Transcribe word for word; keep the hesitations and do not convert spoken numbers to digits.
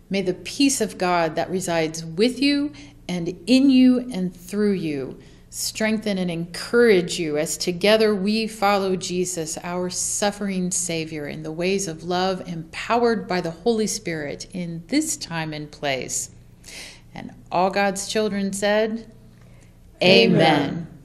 May the peace of God that resides with you and in you and through you strengthen and encourage you as together we follow Jesus, our suffering Savior, in the ways of love, empowered by the Holy Spirit in this time and place. And all God's children said, Amen. Amen.